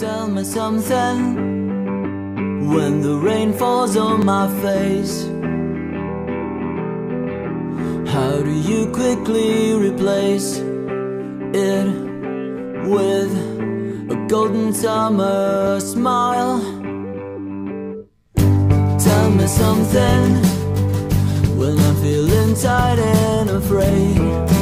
Tell me something when the rain falls on my face. How do you quickly replace it with a golden summer smile? Tell me something when I'm feeling tired and afraid.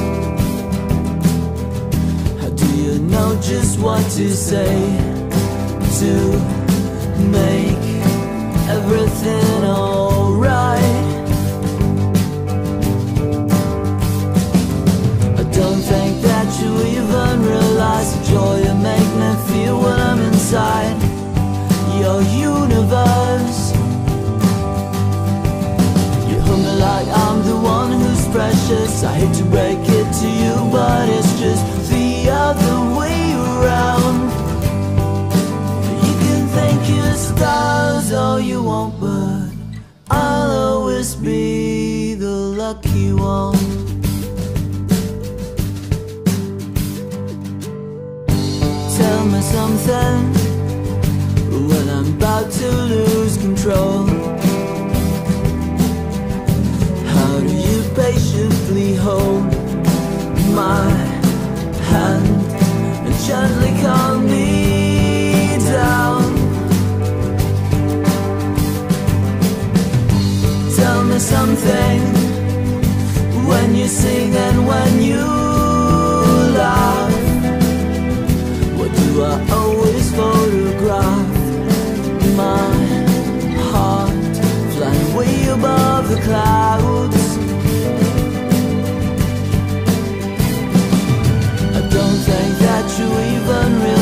How do you know just what to say to make everything alright? I don't think that you even realize the joy you make me feel when I'm inside your universe. You hold me like I'm the one who's precious. I hate to break it to you, but it's just the other way around. You can thank your stars all you want, but I'll always be the lucky one. Tell me something when I'm about to lose control. How do you patiently hold my hand and gently calm me down? Tell me something when you sing and when you laugh. What do I always photograph? My heart flying way above the clouds. I don't think that you even realize